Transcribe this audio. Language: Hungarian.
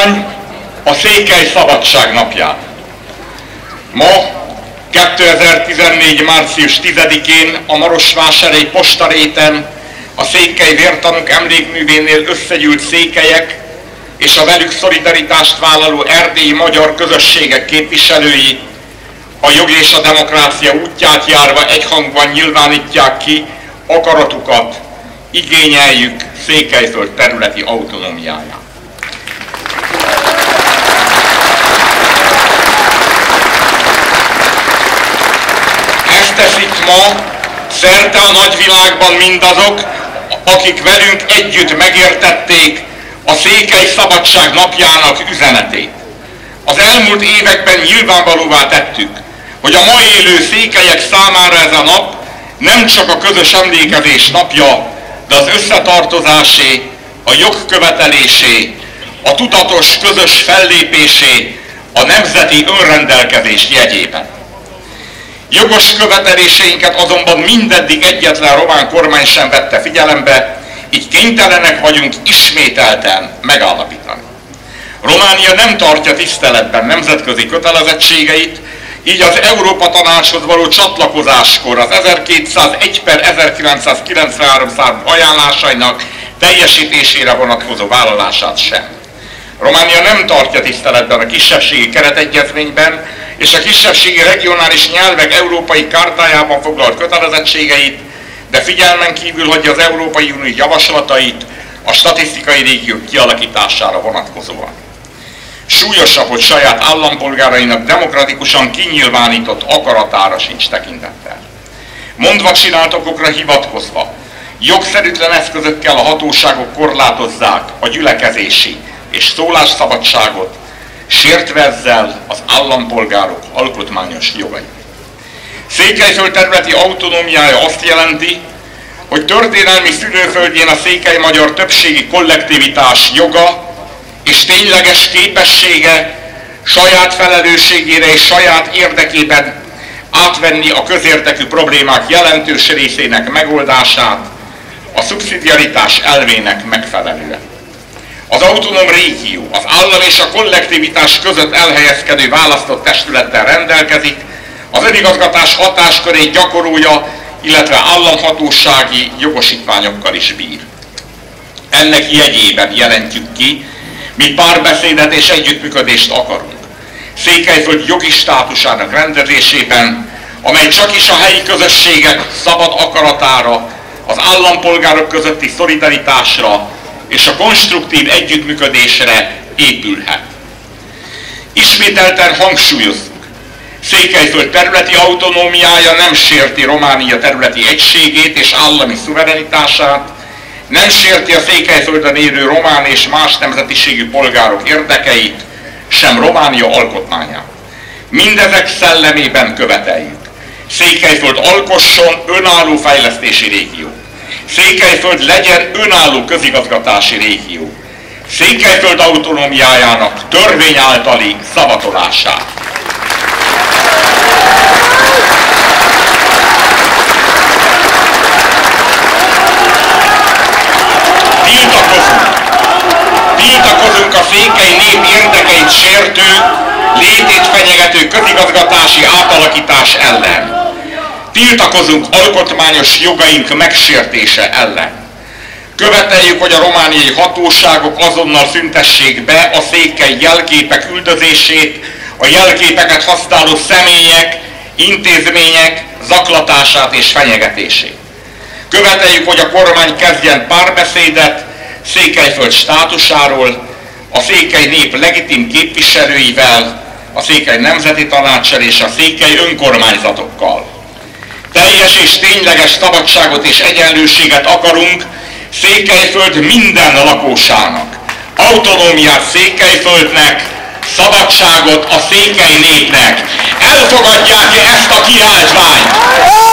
kormány a Székely Szabadság napját. Ma, 2014. március 10-én a Marosvásárhelyi Postaréten a székely vértanúk emlékművénél összegyűlt székelyek és a velük szolidaritást vállaló erdélyi magyar közösségek képviselői a jog és a demokrácia útját járva egyhangban nyilvánítják ki akaratukat, igényeljük Székelyföld területi autonómiáját. Ezt teszik ma szerte a nagyvilágban mindazok, akik velünk együtt megértették a Székely Szabadság napjának üzenetét. Az elmúlt években nyilvánvalóvá tettük, hogy a ma élő székelyek számára ez a nap nem csak a közös emlékezés napja, de az összetartozásé, a jogkövetelésé, a tudatos közös fellépésé, a nemzeti önrendelkezés jegyében. Jogos követeléseinket azonban mindeddig egyetlen román kormány sem vette figyelembe, így kénytelenek vagyunk ismételten megállapítani. Románia nem tartja tiszteletben nemzetközi kötelezettségeit, így az Európa Tanácshoz való csatlakozáskor az 1201/1993 számú ajánlásainak teljesítésére vonatkozó vállalását sem. Románia nem tartja tiszteletben a kisebbségi keretegyezményben és a kisebbségi regionális nyelvek európai kártájában foglalt kötelezettségeit, de figyelmen kívül hagyja az Európai Unió javaslatait a statisztikai régiók kialakítására vonatkozóan. Súlyosabb, hogy saját állampolgárainak demokratikusan kinyilvánított akaratára sincs tekintettel. Mondva csináltakokra hivatkozva, jogszerűtlen eszközökkel a hatóságok korlátozzák a gyülekezési és szólásszabadságot, sértve ezzel az állampolgárok alkotmányos jogait. Székelyföld területi autonómiája azt jelenti, hogy történelmi szülőföldjén a székely magyar többségi kollektivitás joga és tényleges képessége saját felelősségére és saját érdekében átvenni a közérdekű problémák jelentős részének megoldását a szubszidiaritás elvének megfelelően. Az autonóm régió az állam és a kollektivitás között elhelyezkedő választott testülettel rendelkezik, az önigazgatás hatáskörét gyakorolja, illetve államhatósági jogosítványokkal is bír. Ennek jegyében jelentjük ki, mi párbeszédet és együttműködést akarunk. Székelyföld jogi státusának rendezésében, amely csak is a helyi közösségek szabad akaratára, az állampolgárok közötti szolidaritásra és a konstruktív együttműködésre épülhet. Ismételten hangsúlyozzuk, Székelyföld területi autonómiája nem sérti Románia területi egységét és állami szuverenitását, nem sérti a Székelyföldön élő román és más nemzetiségű polgárok érdekeit, sem Románia alkotmányát. Mindezek szellemében követeljük. Székelyföld alkosson önálló fejlesztési régió. Székelyföld legyen önálló közigazgatási régió. Székelyföld autonómiájának törvény általi szavatolását. Tiltakozunk a székely nép érdekeit sértő, létét fenyegető közigazgatási átalakítás ellen. Tiltakozunk alkotmányos jogaink megsértése ellen. Követeljük, hogy a romániai hatóságok azonnal szüntessék be a székely jelképek üldözését, a jelképeket használó személyek, intézmények zaklatását és fenyegetését. Követeljük, hogy a kormány kezdjen párbeszédet Székelyföld státusáról, a székely nép legitim képviselőivel, a Székely Nemzeti Tanácssal és a székely önkormányzatokkal. Teljes és tényleges szabadságot és egyenlőséget akarunk Székelyföld minden lakósának. Autonómiát Székelyföldnek, szabadságot a székely népnek. Elfogadják-e ezt a kiáltványt?